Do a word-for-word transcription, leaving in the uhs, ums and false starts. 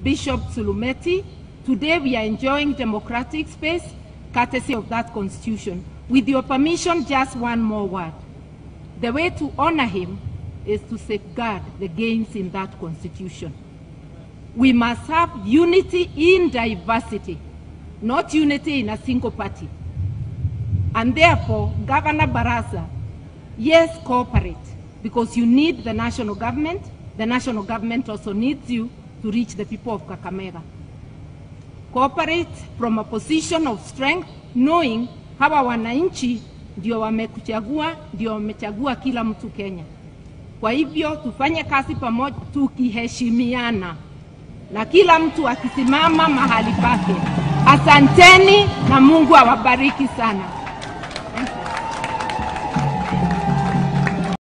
Bishop Sulumeti. Today we are enjoying democratic space, courtesy of that constitution. With your permission, just one more word. The way to honor him is to safeguard the gains in that constitution. We must have unity in diversity, not unity in a single party. And therefore, Governor Barasa, yes, cooperate, because you need the national government. The national government also needs you to reach the people of Kakamega. Cooperate from a position of strength, knowing hawa wananchi ndio wamekuchagua, ndio wamechagua kila mtu Kenya. Kwa hivyo tufanye kazi pamoja tukiheshimiana na kila mtu akisimama mahali pake. Asanteni na Mungu awabariki sana.